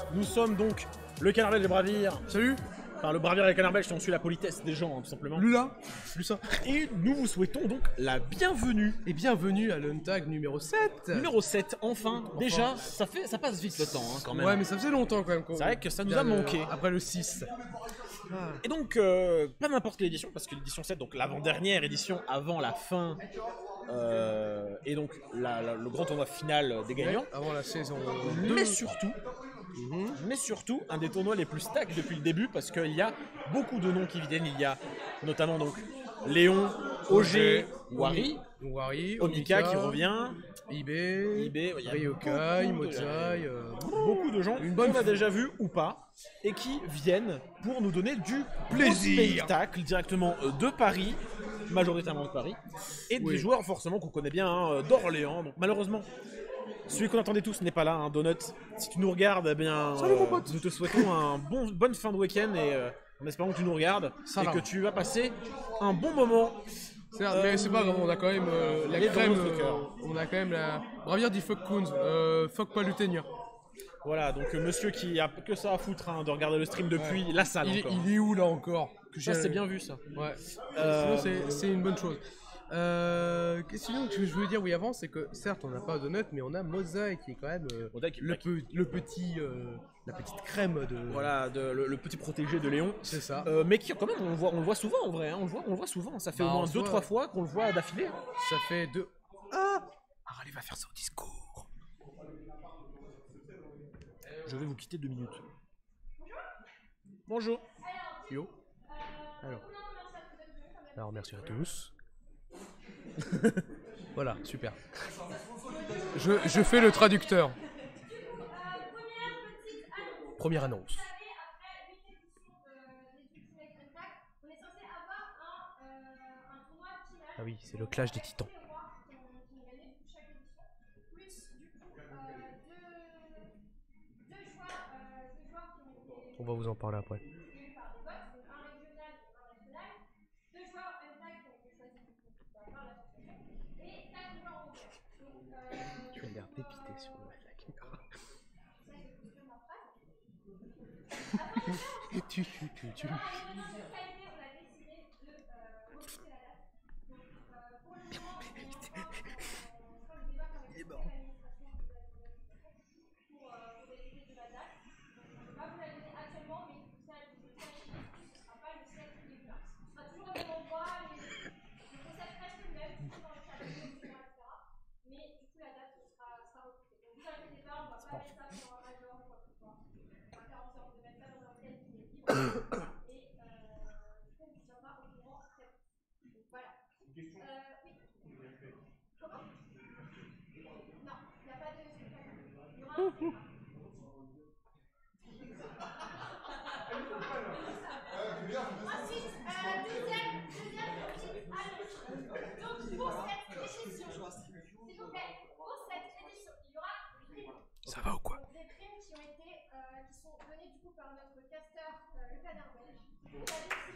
Nous sommes donc le Canard Belge et Bravir. Salut. Enfin, le Bravir et le Canard Belge, on suit la politesse des gens, hein, tout simplement. Lula. Lusa. Et nous vous souhaitons donc la bienvenue. Et bienvenue à l'Untag numéro 7. Numéro 7, enfin. Déjà, ça passe vite le temps, hein, quand même. Ouais, mais ça faisait longtemps quand même. C'est vrai que ça nous a manqué. Après le 6. Et donc, pas n'importe quelle édition, parce que l'édition 7, donc l'avant-dernière édition avant la fin, et donc le grand tournoi final des gagnants. Avant la saison 2. Mais surtout, un des tournois les plus stack depuis le début, parce qu'il y a beaucoup de noms qui viennent. Il y a notamment donc Léon, OG, Wari, Omika qui revient, Ibe, Ryokai, Mozai, beaucoup de gens qu'on a déjà vus ou pas, et qui viennent pour nous donner du plaisir, spectacle directement de Paris, majoritairement de Paris, et des joueurs forcément qu'on connaît bien, hein, d'Orléans. Donc malheureusement, celui qu'on attendait tous n'est pas là, hein, Donut. Si tu nous regardes, eh bien, salut mon pote. nous te souhaitons bonne fin de week-end et en espérant que tu nous regardes et que tu vas passer un bon moment. Mais c'est pas grave, on a quand même la crème. On a quand même la. Bravir dit fuck Koons, fuck pas Lutenia. Voilà, donc monsieur qui a que ça à foutre, hein, de regarder le stream depuis la salle. Il est où là encore? Ça, c'est bien vu ça. Ouais. Sinon, c'est une bonne chose. Qu'est-ce que je voulais dire avant, c'est que certes on n'a pas de notes, mais on a Mozai qui est quand même la petite crème de. Voilà, le petit protégé de Léon. C'est ça. Mais qui quand même on le voit souvent en vrai, hein, on le voit souvent. Ça fait au moins 2-3 fois qu'on le voit d'affilée. Ça fait 2. Allez, va faire ça au discours. Je vais vous quitter 2 minutes. Bonjour. Yo. Alors merci à tous. Voilà, super. Je fais le traducteur. Première annonce. Ah oui, c'est le clash des titans. On va vous en parler après. Tu as l'air dépité sur la caméra. Il est mort. Ça va ou quoi? Des primes qui sont données du coup par notre casteur, le Canard Belge.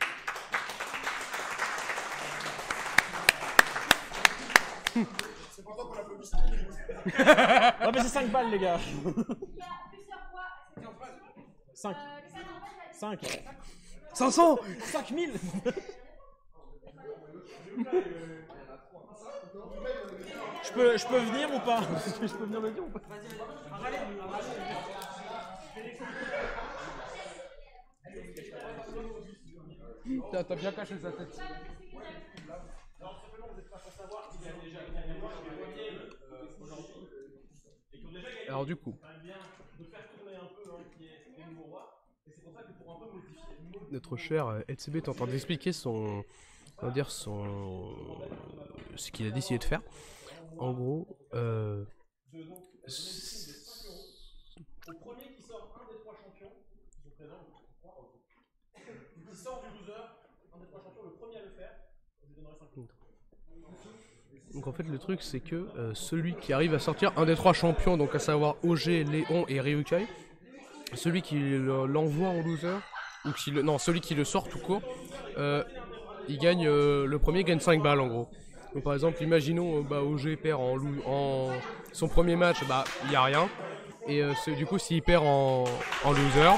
C'est pas toi qu'on a publicité. Ouais, mais c'est 5 balles, les gars. Il y a plusieurs voies à cette émission. 5. Le Canard Belge a 5. 500. 5000. Je peux venir ou pas? Je peux venir le dire ou pas? T'as bien caché sa tête. Alors du coup, notre cher LCB est en train d'expliquer ce qu'il a décidé de faire. En gros, Au premier qui sort un des 3 champions, qui sont présents, qui sort du loser, un des 3 champions, le premier à le faire, je lui donnerai 5 minutes. donc en fait le truc c'est que celui qui arrive à sortir un des 3 champions, donc à savoir OG, Léon et Ryokai, celui qui l'envoie en loser, ou celui qui le sort tout court, il gagne, le premier gagne 5 balles en gros. Donc par exemple, imaginons OG perd en son premier match, il n'y a rien. Et du coup, s'il perd en loser,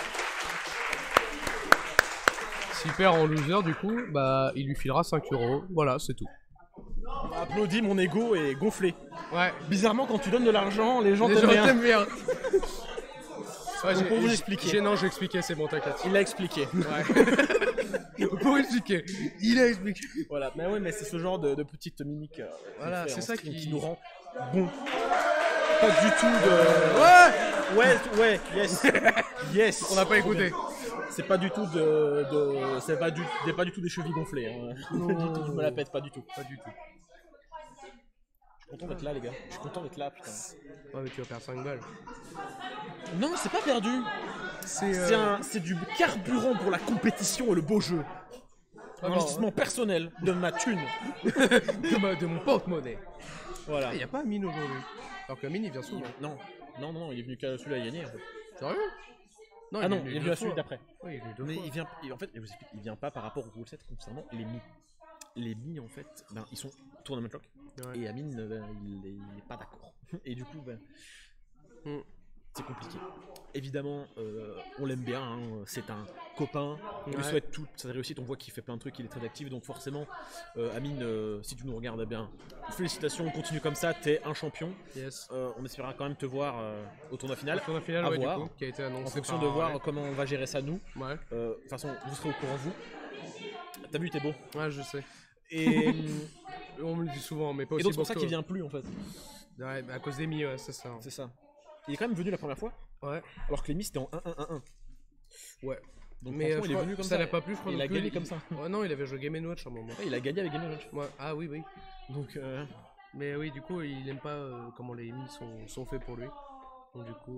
du coup, bah il lui filera 5 €. Voilà, c'est tout. Applaudis, mon ego est gonflé. Ouais. Bizarrement, quand tu donnes de l'argent, les gens Les gens t'aiment bien. t'aiment bien. Ouais, Donc, pour vous expliquer. Non, j'ai expliqué, c'est bon, t'inquiète. Il l'a expliqué. Ouais. Pour expliquer. Il a expliqué. Voilà, mais ouais, mais c'est ce genre de petite mimique Voilà, qu'on fait c'est en ça stream qui nous rend bon. Pas du tout de. Ouais, yes. Yes. On n'a pas écouté. C'est pas du tout c'est pas du tout des chevilles gonflées. Hein. Non. Du tout, je me la pète pas du tout. Pas du tout. Je suis content d'être là, les gars. Je suis content d'être là, putain. Ouais, mais tu vas perdre 5 balles. Non, c'est pas perdu. C'est du carburant pour la compétition et le beau jeu. Un investissement personnel de ma thune. de mon porte-monnaie. Voilà. Il n'y a pas Amine aujourd'hui. Alors que Amine il vient souvent. Non, il est venu qu'à celui-là gagner en fait. Sérieux? Non, Ah non, il est venu à celui d'après. Oui, il est venu 2 Mais fois. en fait, je vous explique, il vient pas par rapport au rule set concernant les mi. Les mi en fait, ben, ils sont tournament lock. Ouais. Et Amine, il est pas d'accord. Et du coup, ben, c'est compliqué. Évidemment, on l'aime bien, hein, c'est un copain, on lui souhaite toute sa réussite, on voit qu'il fait plein de trucs, il est très actif, donc forcément, Amine, si tu nous regardes bien, félicitations, continue comme ça, t'es un champion. Yes. On espérera quand même te voir au tournoi final. Le tournoi final, à ouais, voir, du coup, qui a été annoncé en fonction par de voir comment on va gérer ça nous. Ouais. De toute façon, vous serez au courant, vous. T'as vu, t'es beau. Ouais, je sais. Et, On me le dit souvent, mais pas et aussi donc c'est beau pour ça que qu'il toi. vient plus en fait. Ouais, bah à cause des mi, ouais, c'est ça. C'est ça. Il est quand même venu la première fois, Ouais. alors que les mi c'était en 1-1-1-1. Ouais. Donc Mais franchement, il est venu comme ça. l'a pas plu, je crois. Il a non plus. gagné comme ça. Ouais, non, il avait joué Game & Watch à un moment. Ouais, il a gagné avec Game Watch. Ouais. Ah oui, oui. Donc Mais oui, du coup, il aime pas comment les mi sont faits pour lui. Donc du coup...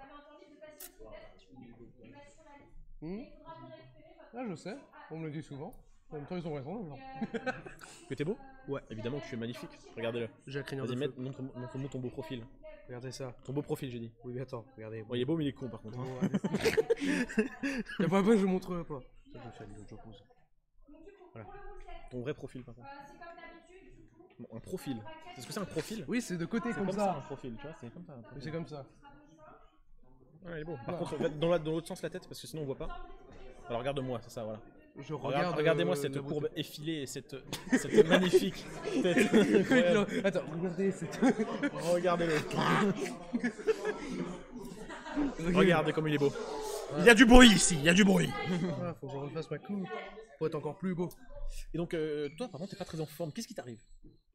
Ah, je sais. On me le dit souvent. En même temps, ils ont raison, les gens. que t'es beau. Ouais. Évidemment que tu es magnifique. Regardez-le. J'ai la crinière Vas-y, de feu. montre-moi ton beau profil. Regardez ça. Ton beau profil, j'ai dit. Oui, mais attends, regardez. Bon, il est beau, mais il est con par contre. hein. Y'a pas je montrerai pas. Ça, je fais le Jokos. Voilà. Ton vrai profil par contre. Bon, un profil. C'est ce que c'est un profil? Oui, c'est de côté C'est comme, comme ça. ça un profil, tu vois, c'est comme ça. Un Oui, profil. c'est comme ça. Ouais, il est beau. Par contre, dans l'autre sens la tête, parce que sinon on voit pas. Alors regarde-moi, c'est ça, voilà. Je regarde. Regardez-moi cette courbe effilée et cette magnifique tête. Non, attends, regardez, c'est Regardez-le. Regardez comme il est beau. Il y a du bruit ici, il y a du bruit. Ah, faut que je refasse ma coupe pour être encore plus beau. Et donc, toi, par contre, t'es pas très en forme. Qu'est-ce qui t'arrive?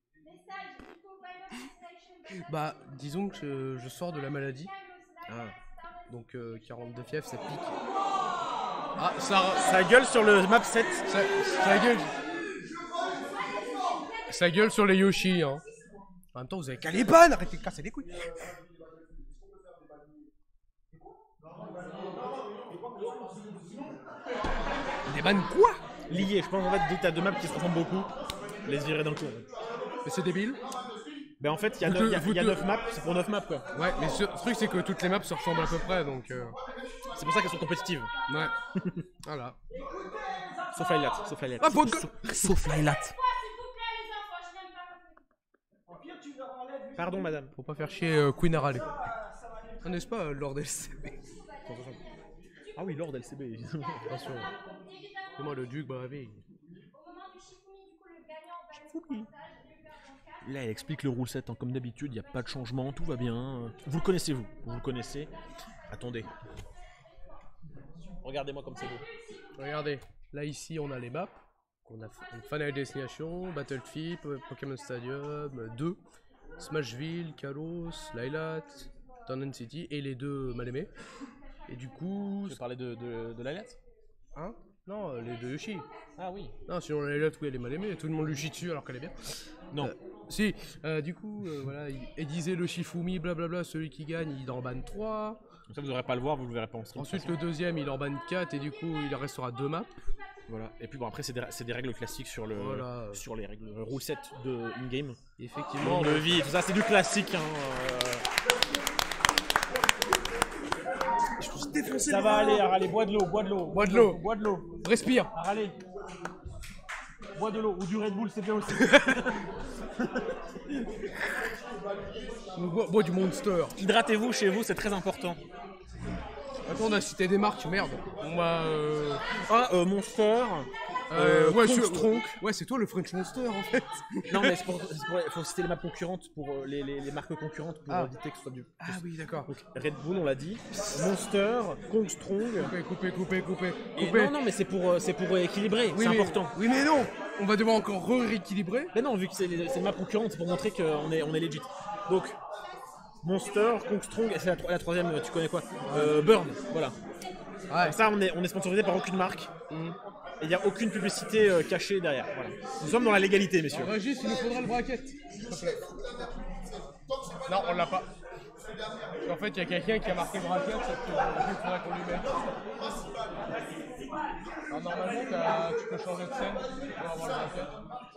Bah, disons que je sors de la maladie. Ah. Donc 42 fièvre, ça pique. Ah, ça gueule sur le map 7. Ça gueule sur les Yoshi, hein. En même temps, vous avez qu'à les bannes, arrêtez de casser les couilles. Des bannes quoi? Lié, je pense en fait, dès que t'as deux maps qui se ressemblent beaucoup, les virer d'un coup. Mais c'est débile. Ben en fait, il y a 9 maps, c'est pour 9 maps quoi. Ouais, mais ce truc, c'est que toutes les maps se ressemblent à peu près, donc... C'est pour ça qu'elles sont compétitives. Ouais. Voilà. Sauf Lylat, sauf Lylat. Ah, Sauf Lylat. Pardon madame. Faut pas faire chier Queen Harale. Ah, n'est-ce pas, Lord LCB? Ah oui, Lord LCB. Attention. C'est moi le duc bravé. Là, elle explique le rule set, hein. Comme d'habitude, il n'y a pas de changement, tout va bien. Vous le connaissez, vous le connaissez. Attendez. Regardez-moi comme c'est beau. Regardez, là ici on a les maps. On a Final Destination, Battlefield, Pokémon Stadium 2, Smashville, Kalos, Lylat, Town City et les deux mal aimés. Et du coup... Tu parlais de Lylat? Hein? Non, les deux Yoshi. Ah oui. Non, sinon la Lylat, oui, elle est mal aimée. Tout le monde lui chie dessus alors qu'elle est bien. Non. Si, du coup, voilà, il disait le Shifumi, blablabla, celui qui gagne, il en banne 3. Donc ça, vous n'aurez pas à le voir, vous le verrez pas en stream. Ensuite, le deuxième, il en banne 4 et du coup, il restera 2 maps. Voilà. Et puis bon, après, c'est des règles classiques sur Voilà. sur les règles rule set de in-game. Effectivement. De vie et tout ça, c'est du classique. Hein, Ça va aller, allez, bois de l'eau, bois de l'eau. Bois de l'eau. Bois de l'eau. Respire. Allez. Bois de l'eau ou du Red Bull, c'est bien aussi. Bois du Monster. Hydratez-vous chez vous, c'est très important. Attends, on a cité des marques, merde. On va. Monster. Ouais, Kongstronk. Ouais, c'est toi le French Monster en fait. Non, mais il faut citer les maps concurrentes pour les marques concurrentes pour éviter que ce soit du. Ah oui, d'accord. Donc, Red Bull, on l'a dit. Monster, Kongstrong. Coupé. Non, mais c'est pour équilibrer, Oui, c'est mais- important. Oui, mais non. On va devoir encore rééquilibrer. Mais non, vu que c'est les maps concurrentes, c'est pour montrer qu'on est legit. Donc, Monster, Kongstrong, et c'est la troisième, tu connais quoi Burn, voilà. Ouais. Ça, on est sponsorisé par aucune marque. Et il n'y a aucune publicité cachée derrière. Voilà. Nous sommes dans la légalité, messieurs. Régis, il nous faudra le bracket. S'il te plaît. Non, on l'a pas. En fait, il y a quelqu'un qui a marqué bracket, sauf que il faudrait qu'on lui mette. Alors, normalement, tu peux changer de scène pour avoir le bracket.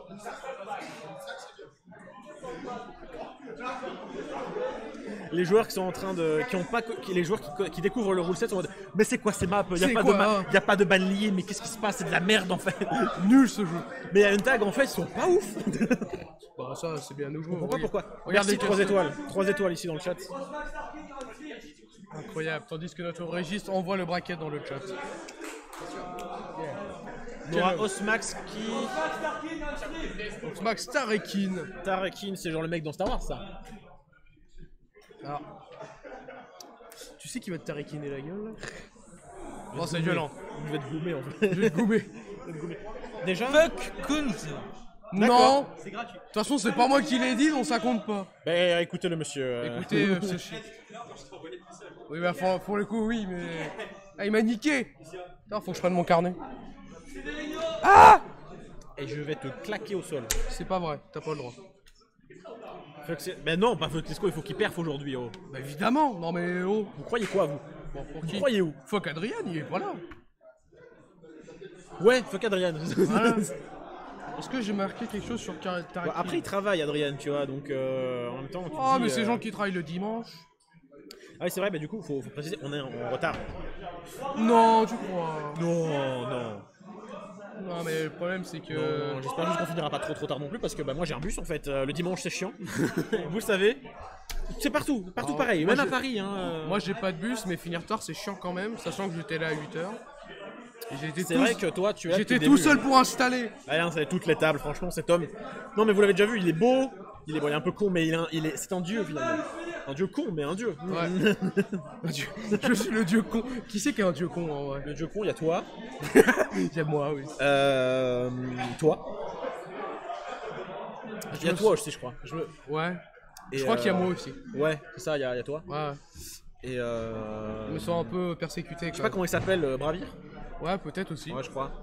Les joueurs qui sont en train de. Les joueurs qui découvrent le rule set sont en mode. Mais c'est quoi ces maps Il C'est n'y a, quoi, hein a pas de ban lié, mais qu'est-ce qui se passe C'est de la merde en fait. Nul ce jeu. Mais il y a une tag en fait, ils sont pas ouf. Bah, ça, c'est bien nouveau. Pourquoi Regardez Merci, 3 étoiles. 3 étoiles ici dans le chat. Incroyable. Tandis que notre Régis envoie le bracket dans le chat. On aura Osmax qui. Donc, Max Tarekin. Tarekin, c'est genre le mec dans Star Wars ça. Alors, tu sais qui va te tarequiner la gueule là? Oh, c'est violent. Je vais te goumer en fait. Je vais te goumer. Déjà Fuck Kunz. Non. De toute façon, c'est pas moi qui l'ai dit, donc ça compte pas. Bah écoutez le monsieur. Écoutez, ce shit. Oui, bah pour le coup, oui, mais. Ah, il m'a niqué. Putain, faut que je prenne mon carnet. Et je vais te claquer au sol. C'est pas vrai, t'as pas le droit. Mais non, pas Fuck Lesco, il faut qu'il perf aujourd'hui. Oh. Bah évidemment, non mais oh. Vous croyez quoi vous Bon, pour Vous qui? croyez où Fuck Adrien, il est pas là. Ouais, fuck Adrien. Voilà. Est-ce que j'ai marqué quelque chose sur Tarekin? Bon, après il travaille Adrien, tu vois, donc en même temps. Tu Oh, te dis, mais ces gens qui travaillent le dimanche. Ah oui, c'est vrai, mais du coup, faut préciser, on est en retard. Non, tu crois? Non. Non, mais le problème c'est que. Non, j'espère juste qu'on finira pas trop tard non plus parce que bah, moi j'ai un bus en fait. Le dimanche c'est chiant. Vous le savez. C'est partout Alors, pareil, moi, même à j'ai- Paris. Hein. Moi j'ai pas de bus, mais finir tard c'est chiant quand même, sachant que j'étais là à 8h. c'est vrai que toi tu es là J'étais depuis tout le début, seul hein. pour installer. Ah non, c'est toutes les tables, franchement, cet homme. Non, mais vous l'avez déjà vu, il est beau. Il est un peu con, mais c'est un dieu finalement. Un dieu con, mais un dieu. Ouais. Je suis le dieu con. Qui c'est qui est un dieu con en vrai? Le dieu con, il y a toi. Il y a moi, oui. Toi. Il y a me toi aussi, je crois. Ouais. Et, Je crois qu'il y a moi aussi. Ouais, c'est ça, il y a toi. Ouais. Et Je me sens un peu persécuté. je sais pas comment il s'appelle, Bravir. Ouais, peut-être aussi. Ouais, je crois.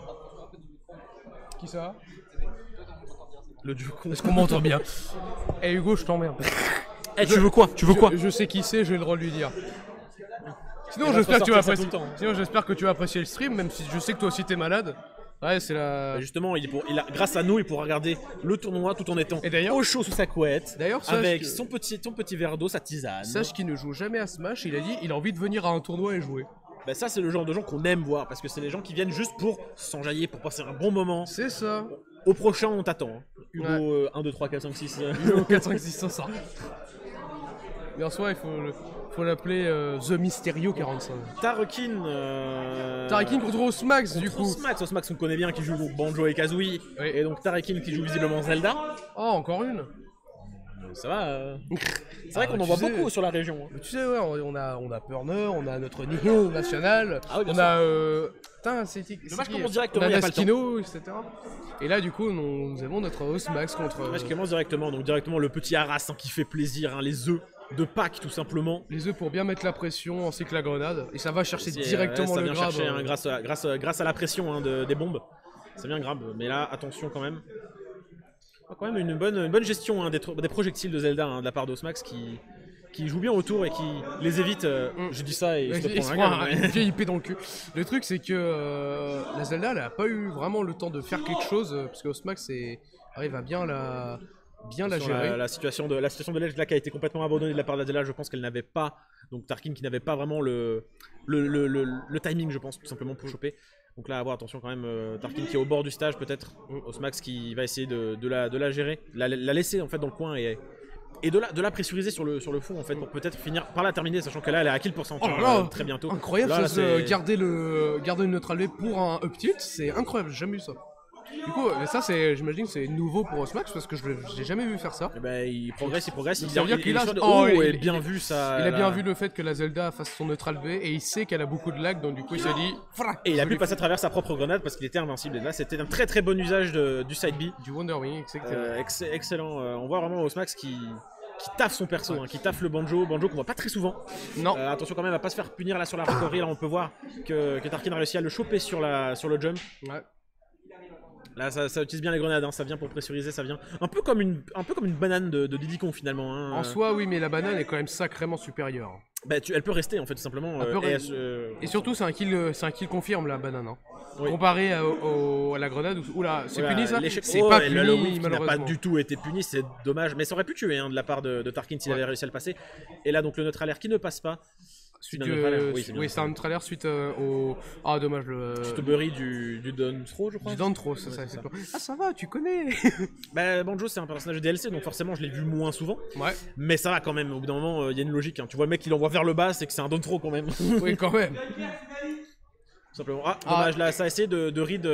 Qui ça? Le dieu con. Est-ce qu'on m'entend bien? Eh Hugo, je t'emmerde. Eh, tu veux quoi Je sais qui c'est, j'ai le droit de lui dire. Sinon, Il va j'espère que tu vas ressortir ça apprécier. tout le temps. Sinon, j'espère que tu vas apprécier le stream, même si je sais que toi aussi t'es malade. Ouais, c'est la. Bah, justement, grâce à nous, il pourra regarder le tournoi tout en étant Et d'ailleurs- au chaud sous sa couette, D'ailleurs, sache avec que- son petit verre d'eau, sa tisane. Sache qu'il ne joue jamais à Smash. Il a dit, il a envie de venir à un tournoi et jouer. Bah, ça, c'est le genre de gens qu'on aime voir parce que c'est les gens qui viennent juste pour s'enjailler, pour passer un bon moment. C'est ça. Au prochain, on t'attend. Hein. Hugo, Ouais. 1, 2, 3, 4, 5, 6. Hugo 4, 5, 6, 500. Mais en soi, il faut l'appeler The Mysterio 45. Tarekin. Tarekin contre Osmax, du coup. Osmax, on connaît bien, qui joue donc Banjo et Kazooie. Oui. Et donc Tarekin qui joue visiblement Zelda. Oh, encore une. Ça va. C'est vrai qu'on en tu voit sais- beaucoup sur la région. Hein. Mais tu sais, ouais, on a Purner, on a notre Nino national, Ah oui, bien on sûr. a. Putain, c'est match qui commence directement, on a y a pas le temps. Naskino, etc. Et là, du coup, nous avons notre Osmax contre. Le match commence directement, donc directement le petit Arras hein, qui fait plaisir, hein, les œufs de Pâques tout simplement. Les œufs pour bien mettre la pression ainsi que la grenade. Et ça va chercher C'est, directement ça le vient grab. chercher, hein, grâce à la pression hein, des bombes. Ça vient grave, mais là, attention quand même. Quand même une bonne gestion hein, des projectiles de Zelda hein, de la part d'Osmax qui joue bien autour et qui les évite. Je dis ça et je te Il prends se un prend gars, mais- une vieille épée dans le cul. Le truc, c'est que la Zelda, elle a pas eu vraiment le temps de faire quelque chose, parce que Osmax arrive à bien la Sur gérer. la situation de l'Edge là qui a été complètement abandonnée de la part de la Zelda, je pense qu'elle n'avait pas, donc Tarkin qui n'avait pas vraiment le timing, je pense, tout simplement pour choper. Donc là, à voir, attention quand même, Tarkin qui est au bord du stage peut-être. Osmax qui va essayer de la gérer, la laisser en fait dans le coin et de la pressuriser sur le fond en fait pour peut-être finir par la terminer, sachant que là elle est à kill pourcentage très bientôt. Incroyable, là, garder une neutrale B pour un up tilt, c'est incroyable, j'ai jamais vu ça. Du coup, ça j'imagine c'est nouveau pour Osmax parce que je l'ai jamais vu faire ça. Et ben, il progresse, Ça veut dire qu'il a bien vu ça. Il a bien vu le fait que la Zelda fasse son neutral B et il sait qu'elle a beaucoup de lag, donc du coup il s'est dit. Et il a pu passer à travers sa propre grenade parce qu'il était invincible. Et là, c'était un très très bon usage du side B. Du Wonder Wing, exactement. Excellent. On voit vraiment Osmax qui taffe son perso, qui taffe le Banjo qu'on voit pas très souvent. Non. Attention quand même à pas se faire punir là sur la recovery. Là, on peut voir que Tarkin a réussi à le choper sur le jump. Ouais. Là, ça utilise bien les grenades, ça vient pour pressuriser, ça vient un peu comme une banane de Diddy Kong finalement. En soi, oui, mais la banane est quand même sacrément supérieure. Bah, elle peut rester en fait, tout simplement. Et surtout, c'est un kill confirme la banane. Oui. Comparé à la grenade, oula, c'est puni ça. C'est pas puni, malheureusement. N'a pas du tout été puni, c'est dommage. Mais ça aurait pu tuer de la part de Tarkin s'il avait réussi à le passer. Et là, donc le neutre alert qui ne passe pas. Oui, c'est un neutre alert suite au. Ah, dommage. Suite au bury du down throw, je crois. Du down throw, ça. Ah, ça va, tu connais. Bah, Banjo, c'est un personnage de DLC, donc forcément, je l'ai vu moins souvent. Ouais. Mais ça va quand même, au bout d'un moment, il y a une logique. Tu vois le mec qui l'envoie vers le bas, c'est que c'est un down throw quand même. Oui, quand même. Simplement. Ah, dommage, là, ça a essayé de read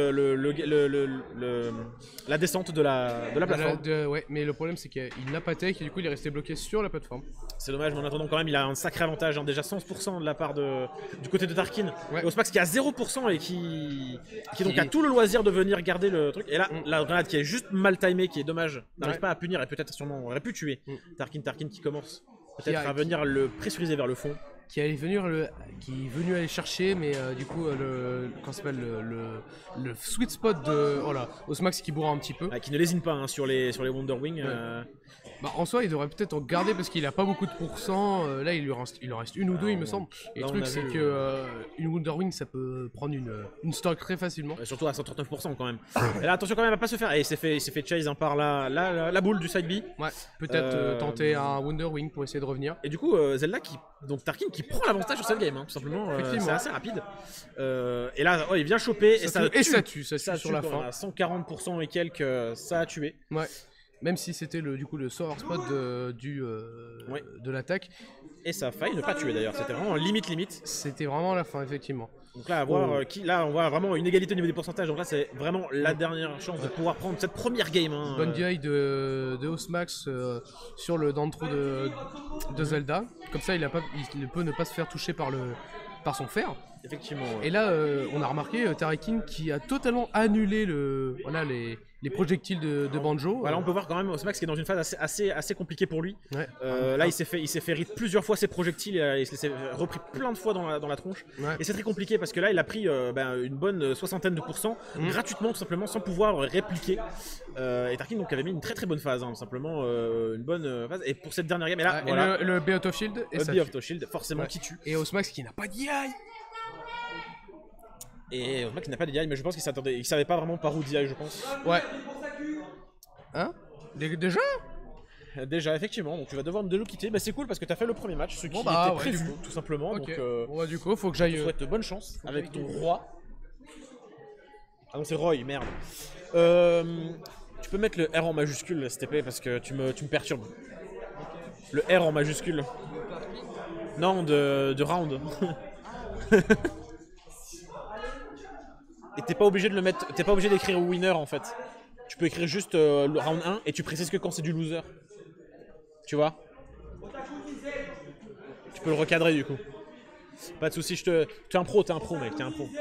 la descente de la plateforme. Ouais, mais le problème, c'est qu'il n'a pas tech et du coup, il est resté bloqué sur la plateforme. C'est dommage, mais en attendant, quand même, il a un sacré avantage. Déjà 100% de la part du côté de Tarkin. Ouais. Et Osmax qui a 0% et qui donc a tout le loisir de venir garder le truc. Et là, la grenade qui est juste mal timée, qui est dommage, n'arrive pas à punir et peut-être sûrement aurait pu tuer Tarkin qui commence peut-être à venir le pressuriser vers le fond. Qui est venu aller chercher, mais du coup le sweet spot de Osmax qui bourre un petit peu. Qui ne lésine pas sur les Wonder Wing. Ouais. Bah, en soi, il devrait peut-être en garder parce qu'il a pas beaucoup de pourcents. Là, il en reste une ou deux, il me semble. Et le truc, c'est que une Wonder Wing, ça peut prendre une stock très facilement. Surtout à 139% quand même. Et là, attention quand même à pas se faire. Et il s'est fait chase par la boule du side B. Ouais, peut-être tenter un Wonder Wing pour essayer de revenir. Et du coup, Zelda donc Tarkin qui prend l'avantage sur cette game, tout simplement. C'est assez rapide. Et là, il vient choper ça tue sur la fin. À 140% et quelques, ça a tué. Ouais. Même si c'était le sour spot de l'attaque. Et ça a failli ne pas tuer d'ailleurs, c'était vraiment limite. C'était vraiment la fin, effectivement. Donc là, là, on voit vraiment une égalité au niveau des pourcentages. Donc là, c'est vraiment la dernière chance de pouvoir prendre cette première game. Bonne DI de Osmax sur le down throw de Zelda. Comme ça, il peut ne pas se faire toucher par son fer. Effectivement. Ouais. Et là, on a remarqué Tarkin qui a totalement annulé les projectiles de Banjo. Voilà, on peut voir quand même Osmax qui est dans une phase assez compliquée pour lui. Ouais. Là, il s'est fait read plusieurs fois ses projectiles, il s'est repris plein de fois dans la tronche. Ouais. Et c'est très compliqué parce que là, il a pris une bonne 60aine de pourcents gratuitement, tout simplement, sans pouvoir répliquer. Et Tarkin donc avait mis une très très bonne phase, tout simplement, une bonne phase. Et pour cette dernière game, et là, voilà. Le B out of shield. Le B out of shield, forcément, qui tue. Et Osmax qui n'a pas d'IA. Et Osmax n'a pas de DI, mais je pense qu'il savait pas vraiment par où DI, je pense. Ouais. Hein? Déjà? Déjà, effectivement, donc tu vas devoir me quitter. Bah, c'est cool parce que t'as fait le premier match, ce qui était prévu, tout simplement. Okay. Donc, du coup, faut que j'aille. Je te souhaite bonne chance avec ton roi. Ah non, c'est Roy, merde. Tu peux mettre le R en majuscule, s'il te plaît, parce que tu me perturbes. Le R en majuscule. Non, de round. Et t'es pas obligé de le mettre, t'es pas obligé d'écrire winner en fait. Tu peux écrire juste le round 1 et tu précises que quand c'est du loser. Tu vois? Tu peux le recadrer du coup. Pas de soucis, t'es un pro mec, t'es un pro.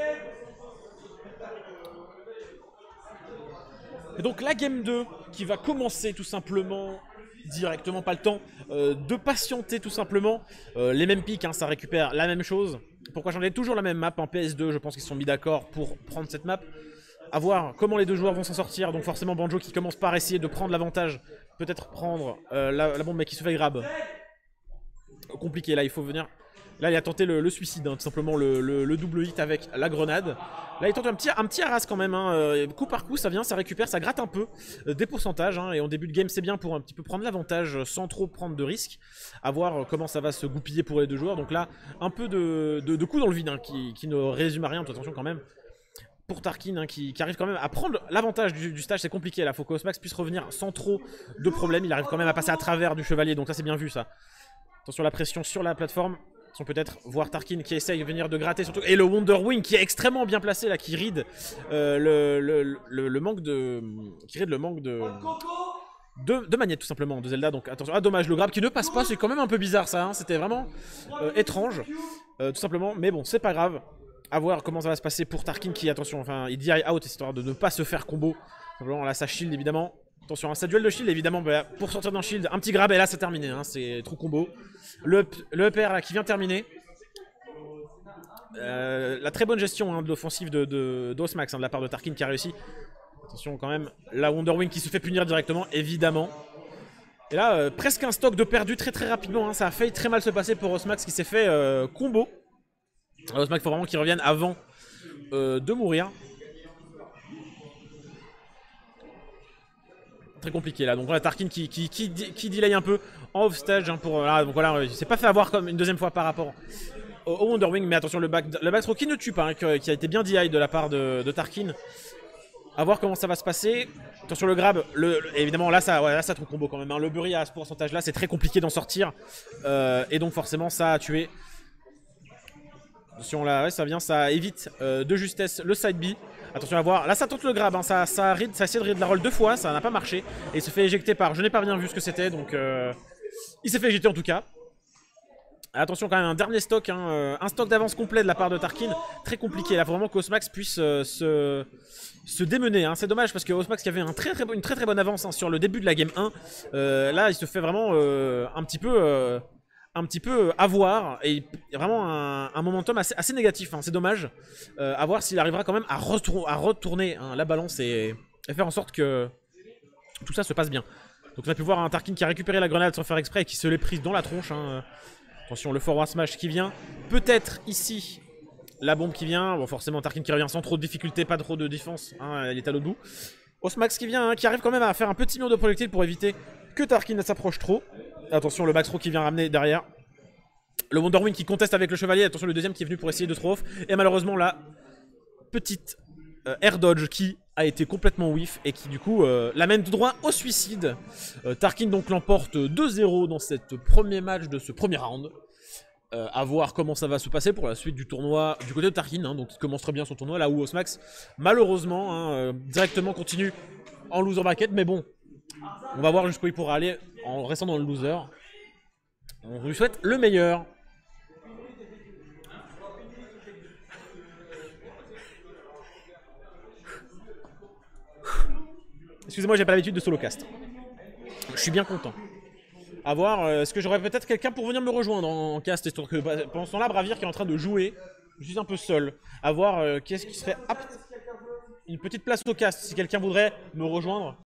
Et donc la game 2 qui va commencer tout simplement directement, pas le temps de patienter tout simplement. Les mêmes pics, ça récupère la même chose. Pourquoi j'en ai toujours la même map en PS2, je pense qu'ils se sont mis d'accord pour prendre cette map. À voir comment les deux joueurs vont s'en sortir. Donc forcément Banjo qui commence par essayer de prendre l'avantage. Peut-être prendre la bombe mais qui se fait grab. Compliqué là, il faut venir. Là il a tenté le suicide, tout simplement le double hit avec la grenade. Là il tente un petit harass quand même, coup par coup ça vient, ça récupère, ça gratte un peu des pourcentages, et en début de game c'est bien pour un petit peu prendre l'avantage sans trop prendre de risques. À voir comment ça va se goupiller pour les deux joueurs, donc là un peu de coups dans le vide qui ne résume à rien, attention quand même. pour Tarkin hein, qui arrive quand même à prendre l'avantage du stage. C'est compliqué là, faut que Osmax puisse revenir sans trop de problèmes. Il arrive quand même à passer à travers du chevalier, donc ça c'est bien vu ça. Attention la pression sur la plateforme. On peut-être voir Tarkin qui essaye de venir de gratter surtout. Et le Wonder Wing qui est extrêmement bien placé là, qui ride le manque de... Qui ride le manque de manette tout simplement de Zelda. Donc attention, ah dommage, le grab qui ne passe pas, c'est quand même un peu bizarre ça, hein. C'était vraiment étrange, tout simplement. Mais bon, c'est pas grave. À voir comment ça va se passer pour Tarkin qui, attention, enfin, il dit out histoire de ne pas se faire combo. Simplement là, sa shield évidemment. Attention, sa duel de shield évidemment, bah, pour sortir d'un shield, un petit grab et là c'est terminé, hein. C'est trop combo. Le EPR là qui vient terminer. La très bonne gestion hein, de l'offensive d'Osmax hein, de la part de Tarkin qui a réussi. Attention quand même, la Wonder Wing qui se fait punir directement, évidemment. Et là, presque un stock de perdu très rapidement, hein. Ça a failli très mal se passer pour Osmax qui s'est fait combo. Alors, Osmax, il faut vraiment qu'il revienne avant de mourir. Très compliqué là, donc voilà Tarkin qui delay un peu en off stage hein, pour voilà, donc voilà, il s'est pas fait avoir comme une deuxième fois par rapport au Wonder Wing, mais attention le back throw qui ne tue pas, hein, qui a été bien DI de la part de Tarkin. A voir comment ça va se passer. Attention le grab, évidemment là ça, ouais, là ça trouve combo quand même, hein. Le Burry à ce pourcentage là c'est très compliqué d'en sortir et donc forcément ça a tué. Attention là, ouais, ça vient, ça évite de justesse le side B. Attention à voir, là ça tente le grab, hein. ça essaie de raid la roll 2 fois, ça n'a pas marché. Et il se fait éjecter par, je n'ai pas bien vu ce que c'était, donc il s'est fait éjecter en tout cas. Attention quand même, un dernier stock, hein, un stock d'avance complet de la part de Tarkin. Très compliqué, là faut vraiment qu'Osmax puisse se démener, hein. C'est dommage parce que Osmax qui avait une très bonne avance hein, sur le début de la game 1. Là il se fait vraiment un petit peu avoir, et vraiment un momentum assez négatif, hein. C'est dommage. À voir s'il arrivera quand même à retourner hein, la balance et faire en sorte que tout ça se passe bien. Donc on a pu voir un Tarkin qui a récupéré la grenade sans faire exprès et qui se l'est prise dans la tronche, hein. Attention le forward smash qui vient, peut-être ici la bombe qui vient, bon forcément Tarkin qui revient sans trop de difficulté, pas trop de défense, hein, il est à l'autre bout. Osmax qui vient, hein, qui arrive quand même à faire un petit mur de projectile pour éviter que Tarkin ne s'approche trop. Attention le back throw qui vient ramener derrière. Le Wonder Wing qui conteste avec le chevalier, attention le deuxième qui est venu pour essayer de throw off. Et malheureusement la petite air dodge qui a été complètement whiff et qui du coup l'amène tout droit au suicide. Tarkin donc l'emporte 2-0 dans cette premier match de ce premier round. À voir comment ça va se passer pour la suite du tournoi du côté de Tarkin, hein, donc il commence très bien son tournoi, là où Osmax malheureusement hein, directement continue en loser bracket, mais bon, on va voir jusqu'où il pourra aller en restant dans le loser. On lui souhaite le meilleur. Excusez-moi, j'ai pas l'habitude de solo cast. Je suis bien content. A voir, est-ce que j'aurais peut-être quelqu'un pour venir me rejoindre en cast, histoire que pendant ce temps-là, Bravir qui est en train de jouer, je suis un peu seul. A voir, qu'est-ce qui serait apte. Une petite place au cast, si quelqu'un voudrait me rejoindre.